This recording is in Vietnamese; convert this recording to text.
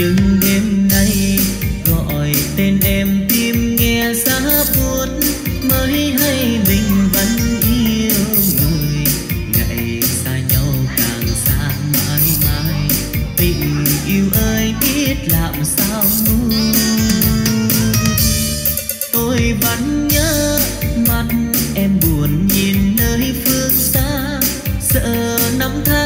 nhưng đêm nay gọi tên em tim nghe giá buốt, mới hay mình vẫn yêu người. Ngày xa nhau càng xa mãi mãi, tình yêu ơi biết làm sao nuôi. Tôi vẫn nhớ mặt em buồn nhìn nơi phương xa, sợ năm tháng